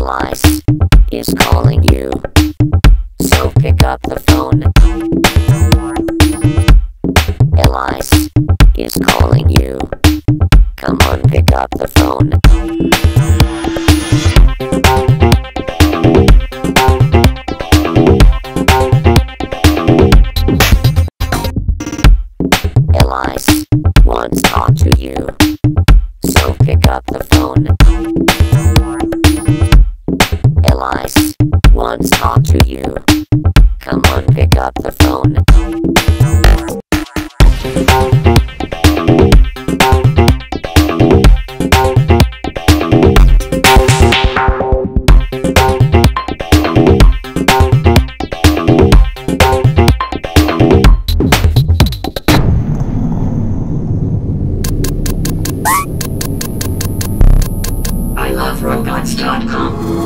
Elyse is calling you, so pick up the phone. Elyse is calling you, come on, pick up the phone. Elyse wants to talk to you, so pick up the phone. Elyse wants to talk to you, come on, pick up the phone. I love robots.com.